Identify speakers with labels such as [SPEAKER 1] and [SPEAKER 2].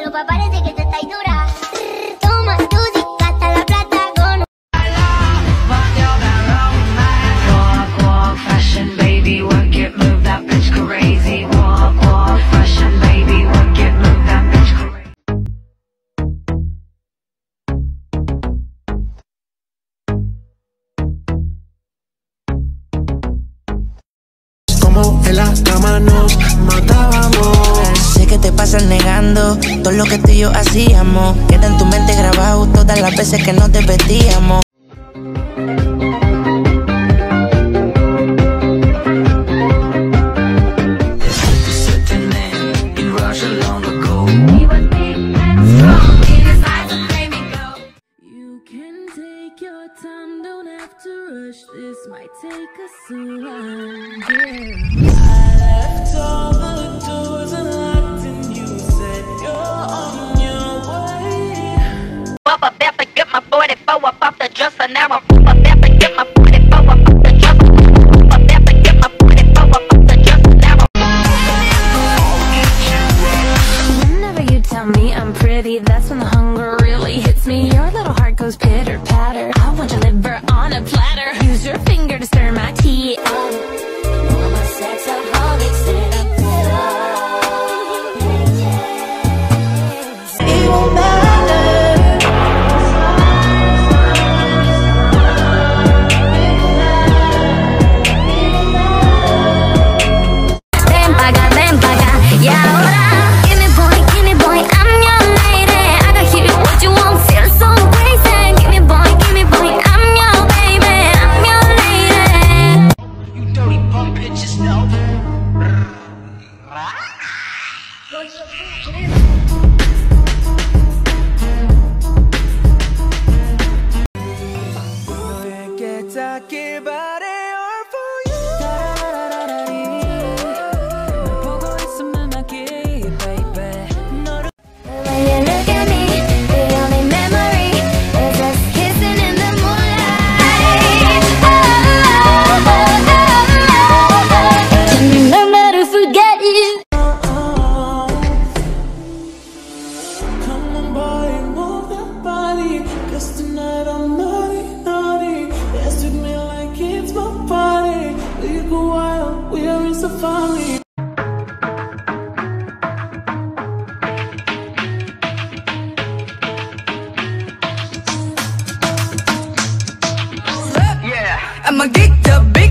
[SPEAKER 1] ropa parece que te está dura. Toma tu hasta la plata con
[SPEAKER 2] Walk, walk, fashion, baby, work it, move that bitch crazy. Walk, walk, fashion, baby, work it, move that bitch crazy.
[SPEAKER 3] Como en la cama nos matábamos.
[SPEAKER 4] Sé que te pasas negando todo lo que tú y yo hacíamos. Queda en tu mente grabado todas las veces que nos desvestíamos.
[SPEAKER 5] This might take us so long, yeah. I left all the doors unlocked and you said you're on your way.
[SPEAKER 2] Up a bet to get my 44 up off the dresser. Now I'm up a bet to get my 44 up off the dresser. Up a bet to get my 44 up off the dresser. Now
[SPEAKER 5] Whenever you tell me I'm pretty, that's when the hunger really hits me. Your little heart goes pitter patter. I want your liver on a platter. Use your finger to stir my tea. I'm a sexaholic, sit up. It won't matter.
[SPEAKER 1] ven pa' acá, y ahora give me boy, I'm your lady. I got you, what you want, feel so crazy. Give me boy, I'm your baby, I'm your lady.
[SPEAKER 3] You dirty bum bitches know.
[SPEAKER 1] When you look at me, the only memory is us kissing in the moonlight. Can remember to forget you.
[SPEAKER 5] Come on, boy, move that body. 'Cause tonight I'm naughty, naughty. Dance with me like it's my party. We go wild, we are in safari.
[SPEAKER 2] I'ma get the big